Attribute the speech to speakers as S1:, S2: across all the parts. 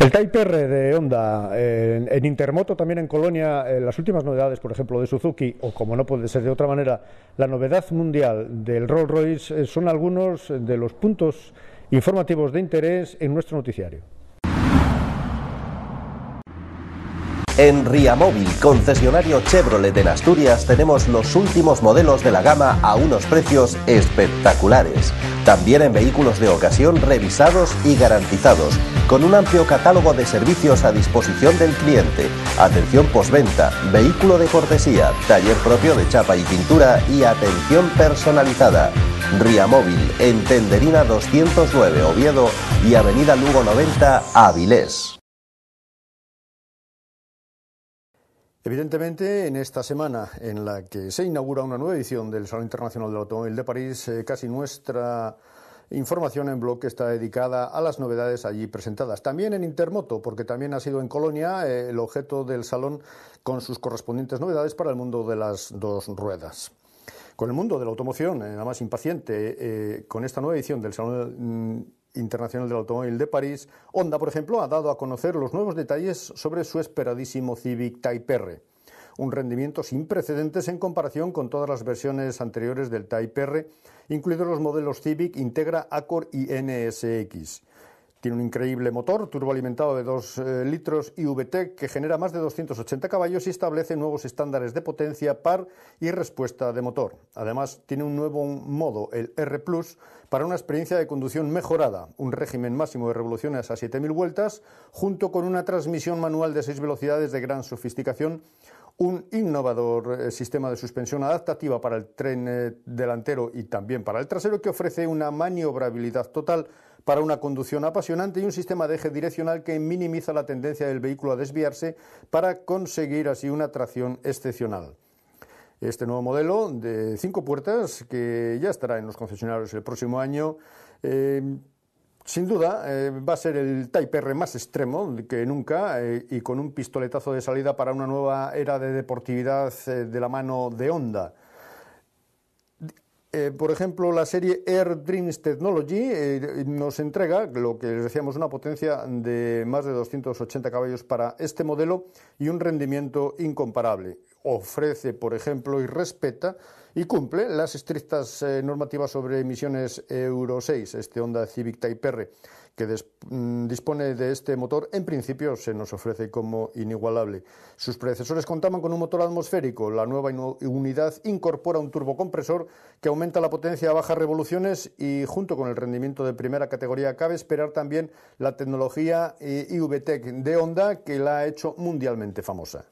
S1: El Type R de Honda, en Intermoto, también en Colonia, las últimas novedades, por ejemplo, de Suzuki, o como no puede ser de otra manera, la novedad mundial del Rolls-Royce, son algunos de los puntos informativos de interés en nuestro noticiario.
S2: En Riamóvil, concesionario Chevrolet en Asturias, tenemos los últimos modelos de la gama a unos precios espectaculares. También en vehículos de ocasión revisados y garantizados, con un amplio catálogo de servicios a disposición del cliente. Atención postventa, vehículo de cortesía, taller propio de chapa y pintura y atención personalizada. Riamóvil, en Tenderina 209 Oviedo y Avenida Lugo 90 Avilés.
S1: Evidentemente, en esta semana en la que se inaugura una nueva edición del Salón Internacional del Automóvil de París, casi nuestra información en bloque está dedicada a las novedades allí presentadas. También en Intermoto, porque también ha sido en Colonia el objeto del salón con sus correspondientes novedades para el mundo de las dos ruedas. Con el mundo de la automoción, nada más impaciente, con esta nueva edición del Salón Internacional del Automóvil de París, Honda, por ejemplo, ha dado a conocer los nuevos detalles sobre su esperadísimo Civic Type R. Un rendimiento sin precedentes en comparación con todas las versiones anteriores del Type R, incluidos los modelos Civic, Integra, Accord y NSX. Tiene un increíble motor turboalimentado de 2 litros y VTEC que genera más de 280 caballos y establece nuevos estándares de potencia, par y respuesta de motor. Además, tiene un nuevo modo, el R+, para una experiencia de conducción mejorada, un régimen máximo de revoluciones a 7.000 vueltas, junto con una transmisión manual de 6 velocidades de gran sofisticación, un innovador sistema de suspensión adaptativa para el tren delantero y también para el trasero, que ofrece una maniobrabilidad total para una conducción apasionante, y un sistema de eje direccional que minimiza la tendencia del vehículo a desviarse para conseguir así una tracción excepcional. Este nuevo modelo de 5 puertas, que ya estará en los concesionarios el próximo año, sin duda va a ser el Type R más extremo que nunca, y con un pistoletazo de salida para una nueva era de deportividad de la mano de Honda. Por ejemplo, la serie Air Dreams Technology nos entrega, lo que les decíamos, una potencia de más de 280 caballos para este modelo y un rendimiento incomparable. Ofrece, por ejemplo, y respeta y cumple las estrictas normativas sobre emisiones Euro 6, este Honda Civic Type R, que dispone de este motor. En principio se nos ofrece como inigualable. Sus predecesores contaban con un motor atmosférico. La nueva unidad incorpora un turbocompresor que aumenta la potencia a bajas revoluciones, y junto con el rendimiento de primera categoría cabe esperar también la tecnología IVTEC de Honda, que la ha hecho mundialmente famosa.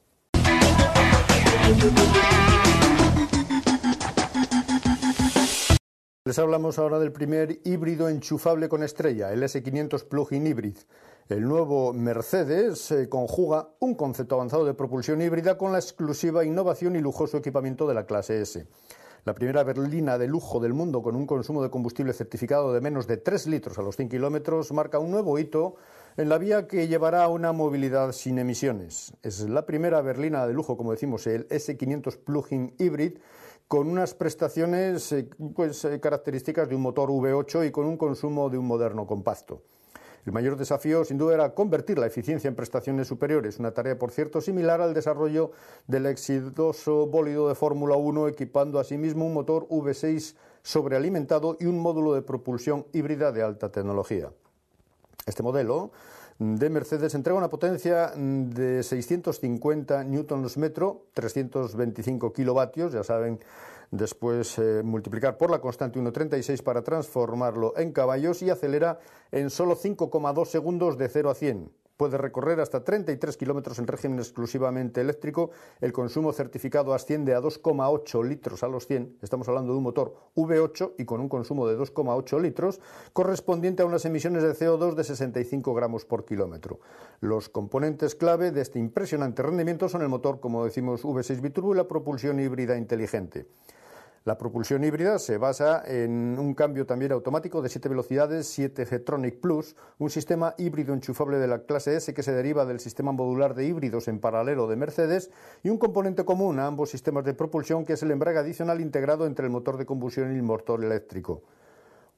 S1: Les hablamos ahora del primer híbrido enchufable con estrella, el S500 Plug-in Hybrid. El nuevo Mercedes conjuga un concepto avanzado de propulsión híbrida con la exclusiva innovación y lujoso equipamiento de la clase S. La primera berlina de lujo del mundo con un consumo de combustible certificado de menos de 3 litros a los 100 kilómetros marca un nuevo hito en la vía que llevará a una movilidad sin emisiones. Es la primera berlina de lujo, como decimos, el S500 Plug-in Hybrid, con unas prestaciones características de un motor V8 y con un consumo de un moderno compacto. El mayor desafío, sin duda, era convertir la eficiencia en prestaciones superiores, una tarea, por cierto, similar al desarrollo del exitoso bólido de Fórmula 1, equipando asimismo un motor V6 sobrealimentado y un módulo de propulsión híbrida de alta tecnología. Este modelo de Mercedes entrega una potencia de 650 Nm, 325 kilovatios, ya saben, después multiplicar por la constante 1,36 para transformarlo en caballos, y acelera en solo 5,2 segundos de 0 a 100. Puede recorrer hasta 33 kilómetros en régimen exclusivamente eléctrico. El consumo certificado asciende a 2,8 litros a los 100. Estamos hablando de un motor V8 y con un consumo de 2,8 litros, correspondiente a unas emisiones de CO2 de 65 gramos por kilómetro. Los componentes clave de este impresionante rendimiento son el motor, como decimos, V6 biturbo y la propulsión híbrida inteligente. La propulsión híbrida se basa en un cambio también automático de 7 velocidades, 7 G-Tronic Plus, un sistema híbrido enchufable de la clase S que se deriva del sistema modular de híbridos en paralelo de Mercedes, y un componente común a ambos sistemas de propulsión, que es el embrague adicional integrado entre el motor de combustión y el motor eléctrico.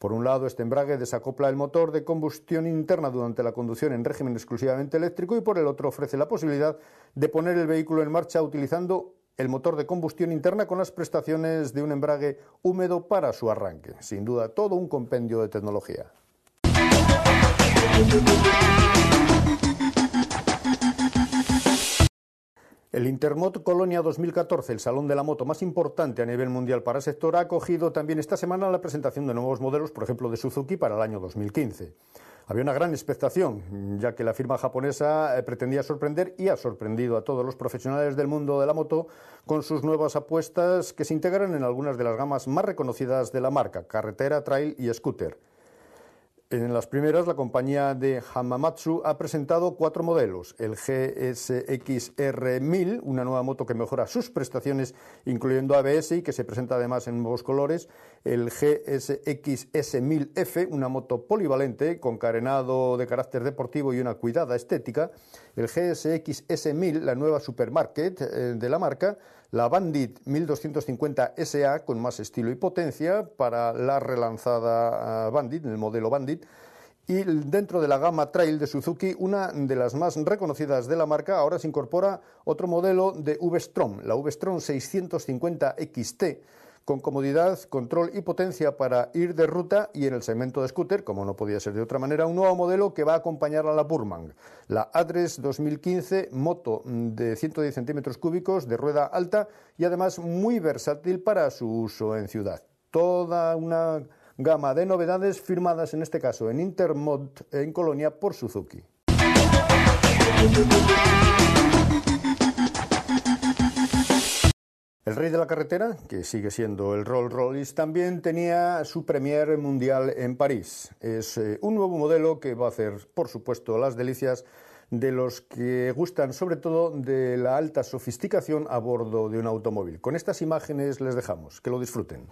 S1: Por un lado, este embrague desacopla el motor de combustión interna durante la conducción en régimen exclusivamente eléctrico y por el otro ofrece la posibilidad de poner el vehículo en marcha utilizando el motor de combustión interna con las prestaciones de un embrague húmedo para su arranque. Sin duda, todo un compendio de tecnología. El Intermot Colonia 2014, el salón de la moto más importante a nivel mundial para el sector, ha acogido también esta semana la presentación de nuevos modelos, por ejemplo, de Suzuki para el año 2015. Había una gran expectación, ya que la firma japonesa pretendía sorprender y ha sorprendido a todos los profesionales del mundo de la moto con sus nuevas apuestas que se integran en algunas de las gamas más reconocidas de la marca, carretera, trail y scooter. En las primeras, la compañía de Hamamatsu ha presentado 4 modelos. El GSX-R1000, una nueva moto que mejora sus prestaciones, incluyendo ABS y que se presenta además en nuevos colores. El GSX-S1000F, una moto polivalente con carenado de carácter deportivo y una cuidada estética. El GSX-S1000, la nueva supermarket de la marca. La Bandit 1250 SA con más estilo y potencia para la relanzada Bandit, el modelo Bandit. Y dentro de la gama Trail de Suzuki, una de las más reconocidas de la marca, ahora se incorpora otro modelo de V-Strom, la V-Strom 650 XT, con comodidad, control y potencia para ir de ruta, y en el segmento de scooter, como no podía ser de otra manera, un nuevo modelo que va a acompañar a la Burman, la Adres 2015, moto de 110 centímetros cúbicos de rueda alta y además muy versátil para su uso en ciudad. Toda una gama de novedades firmadas en este caso en Intermot en Colonia por Suzuki. El rey de la carretera, que sigue siendo el Rolls-Royce, también tenía su premier mundial en París. Es un nuevo modelo que va a hacer, por supuesto, las delicias de los que gustan sobre todo de la alta sofisticación a bordo de un automóvil. Con estas imágenes les dejamos, que lo disfruten.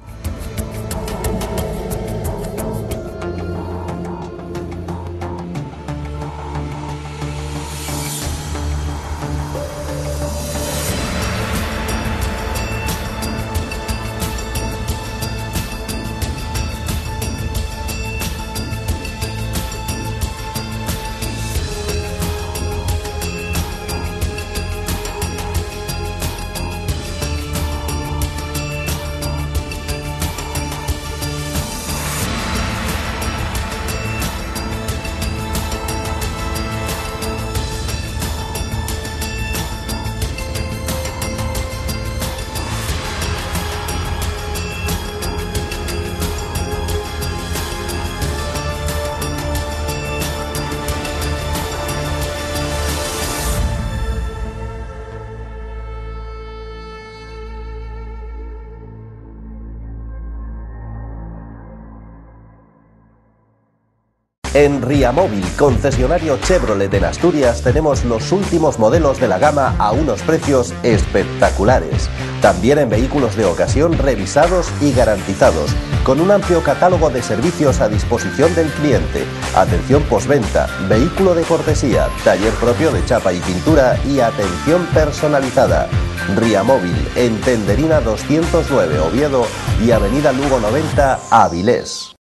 S2: En Riamóvil, concesionario Chevrolet en Asturias, tenemos los últimos modelos de la gama a unos precios espectaculares. También en vehículos de ocasión revisados y garantizados, con un amplio catálogo de servicios a disposición del cliente, atención postventa, vehículo de cortesía, taller propio de chapa y pintura y atención personalizada. Riamóvil, en Tenderina 209 Oviedo y Avenida Lugo 90 Avilés.